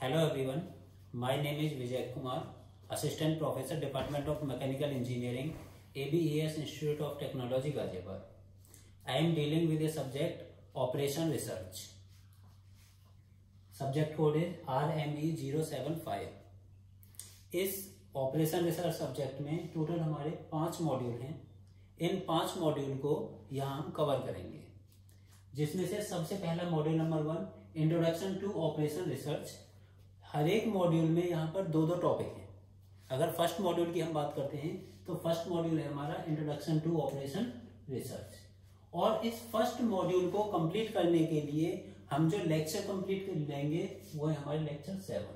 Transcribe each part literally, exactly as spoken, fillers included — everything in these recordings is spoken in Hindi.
Hello everyone, my name is Vijay Kumar, Assistant Professor, Department of Mechanical Engineering, A B E S Institute of Technology, Ghaziabad. I am dealing with the subject Operation Research. Subject code is R M E zero seven five. इस ऑपरेशन रिसर्च सब्जेक्ट में टोटल हमारे पांच मॉड्यूल हैं। इन पांच मॉड्यूल को यहाँ हम कवर करेंगे, जिसमें से सबसे पहला module number one introduction to operation research. हर एक मॉड्यूल में यहाँ पर दो दो टॉपिक हैं। अगर फर्स्ट मॉड्यूल की हम बात करते हैं तो फर्स्ट मॉड्यूल है हमारा इंट्रोडक्शन टू ऑपरेशन रिसर्च, और इस फर्स्ट मॉड्यूल को कंप्लीट करने के लिए हम जो लेक्चर कंप्लीट कर लेंगे वो है हमारे लेक्चर सेवन।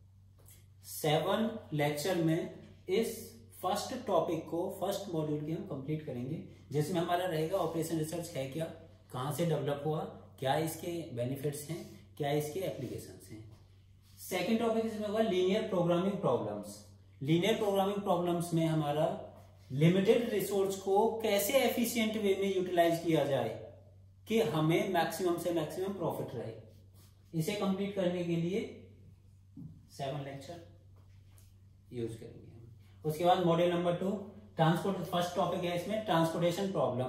सेवन लेक्चर में इस फर्स्ट टॉपिक को, फर्स्ट मॉड्यूल की हम कंप्लीट करेंगे, जिसमें हमारा रहेगा ऑपरेशन रिसर्च है क्या, कहाँ से डेवलप हुआ, क्या इसके बेनिफिट्स हैं, क्या इसके एप्लीकेशंस हैं। सेकंड टॉपिक इसमें होगा linear programming problems. Linear programming problems में हमारा लिमिटेड रिसोर्स को कैसे एफिशिएंट वे में यूटिलाइज किया जाए कि हमें मैक्सिमम से मैक्सिमम प्रॉफिट रहे। इसे कंप्लीट करने के लिए सेवन लेक्चर यूज करेंगे। उसके बाद module number two transport. First topic है इसमें ट्रांसपोर्टेशन प्रॉब्लम।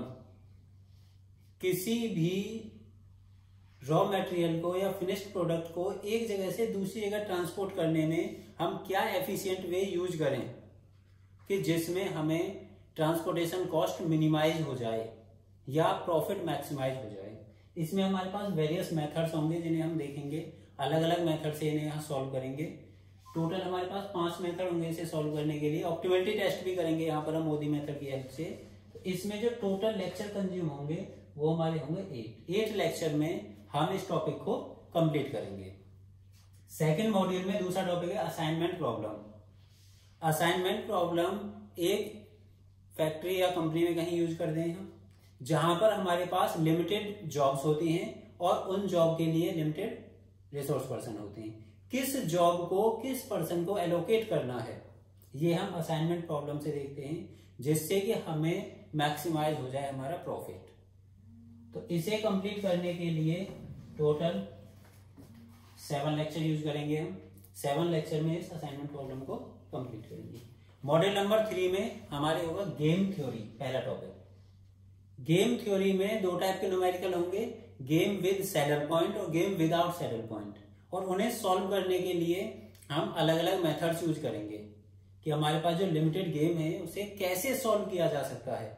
किसी भी रॉ मटेरियल को या फिनिश्ड प्रोडक्ट को एक जगह से दूसरी जगह ट्रांसपोर्ट करने में हम क्या एफिशिएंट वे यूज करें कि जिसमें हमें ट्रांसपोर्टेशन कॉस्ट मिनिमाइज हो जाए या प्रॉफिट मैक्सिमाइज हो जाए। इसमें हमारे पास वेरियस मेथड्स होंगे जिन्हें हम देखेंगे, अलग अलग मेथड से इन्हें यहाँ सॉल्व करेंगे। टोटल हमारे पास पांच मेथड होंगे इसे सॉल्व करने के लिए। ऑप्टिमलिटी टेस्ट भी करेंगे यहाँ पर हम मोदी मेथड की हेल्प से। तो इसमें जो टोटल लेक्चर कंज्यूम होंगे वो हमारे होंगे एट। एट लेक्चर में हम इस टॉपिक को कंप्लीट करेंगे। सेकेंड मॉड्यूल में दूसरा टॉपिक है असाइनमेंट प्रॉब्लम। असाइनमेंट प्रॉब्लम एक फैक्ट्री या कंपनी में कहीं यूज कर दें हम, जहां पर हमारे पास लिमिटेड जॉब्स होती हैं और उन जॉब के लिए लिमिटेड रिसोर्स पर्सन होते हैं। किस जॉब को किस पर्सन को एलोकेट करना है, ये हम असाइनमेंट प्रॉब्लम से देखते हैं, जिससे कि हमें मैक्सिमाइज हो जाए हमारा प्रॉफिट। तो इसे कंप्लीट करने के लिए टोटल सेवन लेक्चर यूज करेंगे हम। सेवन लेक्चर में इस असाइनमेंट प्रॉब्लम को कंप्लीट करेंगे। मॉड्यूल नंबर थ्री में हमारे होगा गेम थ्योरी। पहला टॉपिक गेम थ्योरी में दो टाइप के न्यूमेरिकल होंगे, गेम विद सैडल पॉइंट और गेम विदाउट सैडल पॉइंट, और उन्हें सॉल्व करने के लिए हम अलग अलग मेथड्स यूज करेंगे कि हमारे पास जो लिमिटेड गेम है उसे कैसे सॉल्व किया जा सकता है।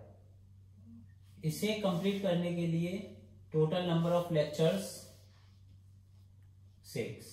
इसे कंप्लीट करने के लिए total number of lectures six.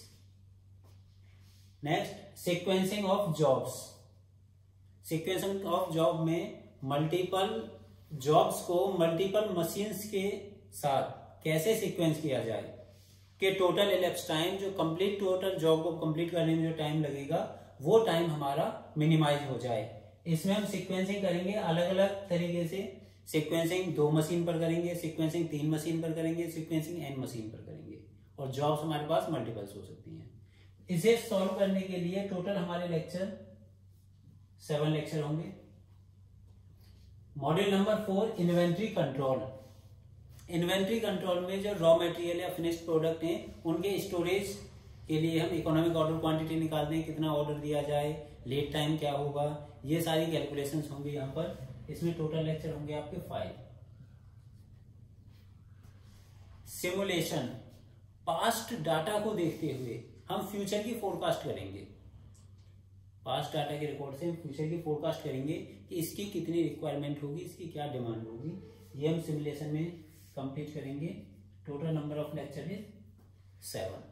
Next sequencing of jobs. Sequencing of job में मल्टीपल जॉब्स को मल्टीपल मशीन्स के साथ कैसे सीक्वेंस किया जाए कि टोटल इलेप्स टाइम, जो कंप्लीट टोटल जॉब को कंप्लीट करने में जो टाइम लगेगा वो टाइम हमारा मिनिमाइज हो जाए। इसमें हम सीक्वेंसिंग करेंगे अलग अलग तरीके से। सीक्वेंसिंग दो मशीन पर करेंगे, सीक्वेंसिंग तीन मशीन पर करेंगे, सीक्वेंसिंग एन मशीन पर करेंगे, और जॉब्स हमारे पास मल्टीपल्स हो सकती हैं। इसे सॉल्व करने के लिए टोटल हमारे लेक्चर सेवन लेक्चर होंगे। Module number four inventory control. Inventory control में जो रॉ मटेरियल या फिनिश्ड प्रोडक्ट हैं उनके स्टोरेज के लिए हम इकोनॉमिक ऑर्डर क्वांटिटी निकालते हैं, कितना ऑर्डर दिया जाए, लीड टाइम क्या होगा, ये सारी कैलकुलेशंस होंगे यहाँ पर। इसमें टोटल लेक्चर होंगे आपके फाइव। सिमुलेशन, पास्ट डाटा को देखते हुए हम फ्यूचर की फोरकास्ट करेंगे। पास्ट डाटा के रिकॉर्ड से हम फ्यूचर की फोरकास्ट करेंगे कि इसकी कितनी रिक्वायरमेंट होगी, इसकी क्या डिमांड होगी। ये हम सिमुलेशन में कंप्लीट करेंगे। Total number of lecture is seven.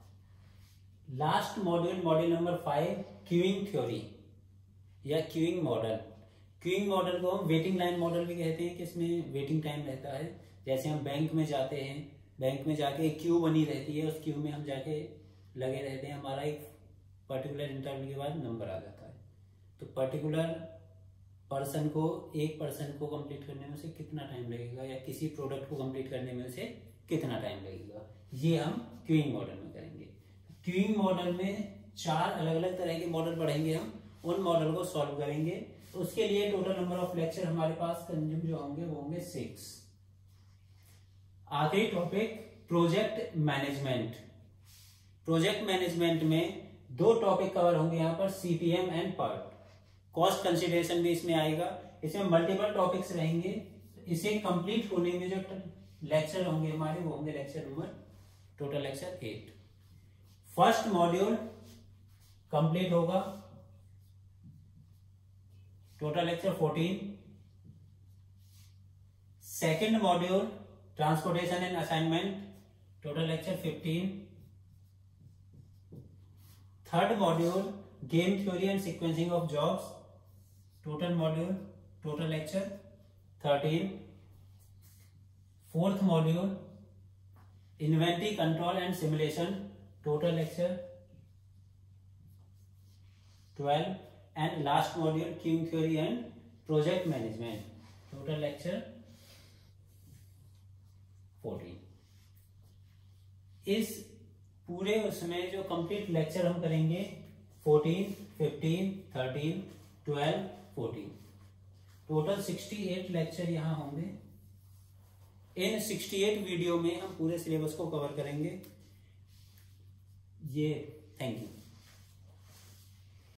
Last module module number five queuing theory या क्यूइंग मॉडल। क्यूइंग मॉडल को हम वेटिंग लाइन मॉडल भी कहते हैं कि इसमें वेटिंग टाइम रहता है। जैसे हम बैंक में जाते हैं, बैंक में जाके एक क्यू बनी रहती है, उस क्यू में हम जाके लगे रहते हैं, हमारा एक पर्टिकुलर इंटरवल के बाद नंबर आ जाता है। तो पर्टिकुलर पर्सन को, एक पर्सन को कंप्लीट करने में उसे कितना टाइम लगेगा या किसी प्रोडक्ट को कंप्लीट करने में उसे कितना टाइम लगेगा, ये हम क्यूइंग मॉडल में करेंगे। क्यूइंग मॉडल में चार अलग अलग तरह के मॉडल पढ़ेंगे हम, उन मॉडल को सॉल्व करेंगे। उसके लिए टोटल नंबर ऑफ लेक्चर हमारे पास कंज्यूम जो होंगे वो होंगे सिक्स। आखिरी topic project management. Project management में दो टॉपिक कवर होंगे यहाँ पर, CPM and PERT. Cost consideration भी इसमें आएगा। इसमें मल्टीपल टॉपिक्स रहेंगे। इसे कंप्लीट होने में जो लेक्चर होंगे हमारे वो होंगे lecture number, total lecture eight. First module complete होगा, total lecture fourteen. Second module transportation and assignment, total lecture fifteen. Third module game theory and sequencing of jobs, total module total lecture thirteen. Fourth module inventory control and simulation, total lecture twelve. And last module queuing theory and project management, total lecture fourteen. इस पूरे उसमें जो कंप्लीट लेक्चर हम करेंगे fourteen, fifteen, thirteen, twelve, fourteen, total sixty eight lecture यहाँ होंगे। इन सिक्सटी एट वीडियो में हम पूरे सिलेबस को कवर करेंगे। ये थैंक यू।